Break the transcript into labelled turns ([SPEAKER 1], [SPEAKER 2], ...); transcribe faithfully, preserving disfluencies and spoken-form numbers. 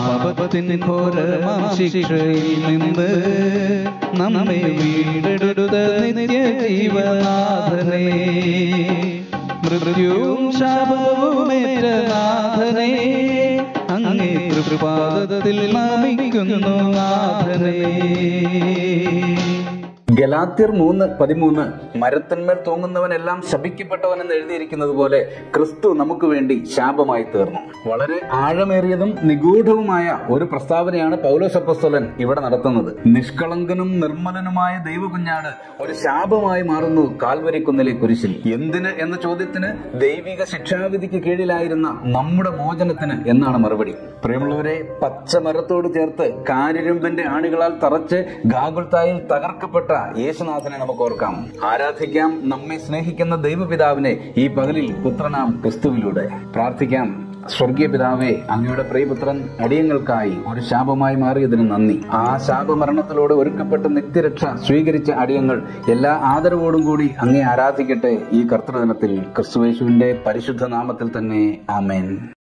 [SPEAKER 1] പാപത്തിൻ ഘോരമാം ശിക്ഷയിൽ നിന്ന് നമ്മെ വീണ്ടെടുത്ത നിത്യജീവനാഥനേ, മൃത്യുവും ശാപവുമേറ്റ നാഥനേ, അങ്ങേ തൃപാദത്തിൽ നമിക്കുന്നു നാഥനേ.
[SPEAKER 2] ഗലാത്യർ മൂന്ന് പതിമൂന്ന് മരത്തിന്മേൽ തൂങ്ങുന്നവനെല്ലാം ശപിക്കപ്പെട്ടവനെന്ന് എഴുതിയിരിക്കുന്നത് പോലെ ക്രിസ്തു നമുക്ക് വേണ്ടി ശാപമായി തീർന്നു. വളരെ ആഴമേറിയതും നിഗൂഢവുമായ ഒരു പ്രസ്താവനയാണ് പൗലോസ് അപ്പോസ്തലൻ ഇവിടെ നടത്തുന്നത്. നിഷ്കളങ്കനും നിർമ്മലനുമായ ദൈവകുഞ്ഞാട് ഒരു ശാപമായി മാറുന്നു കാൽവരി കുന്നിലെ കുരിശിൽ. എന്തിന് എന്ന ചോദ്യത്തിന് ദൈവിക ശിക്ഷാവിധിക്ക് കീഴിലായിരുന്ന നമ്മുടെ മോചനത്തിന് എന്നാണ് മറുപടി. പ്രിയമുള്ളവരെ, പച്ചമരത്തോട് ചേർത്ത് കാരിരുമ്പിന്റെ ആണികളാൽ തറച്ച് ഗാഗുൽത്തായിൽ തകർക്കപ്പെട്ട യേശുനാഥനെ നമുക്ക് ഓർക്കാം, ആരാധിക്കാം. നമ്മെ സ്നേഹിക്കുന്ന ദൈവപിതാവിനെ ഈ പകലിൽ പുത്രനാം ക്രിസ്തുവിലൂടെ പ്രാർത്ഥിക്കാം. സ്വർഗീയ പിതാവേ, അങ്ങയുടെ പ്രിയപുത്രൻ അടിയങ്ങൾക്കായി ഒരു ശാപമായി മാറിയതിന് നന്ദി. ആ ശാപമരണത്തിലൂടെ ഒരുക്കപ്പെട്ട നിത്യരക്ഷ സ്വീകരിച്ച അടിയങ്ങൾ എല്ലാ ആദരവോടും കൂടി അങ്ങേ ആരാധിക്കട്ടെ ഈ കർത്തൃദിനത്തിൽ. ക്രിസ്തുയേശുവിന്റെ പരിശുദ്ധ നാമത്തിൽ തന്നെ, ആമേൻ.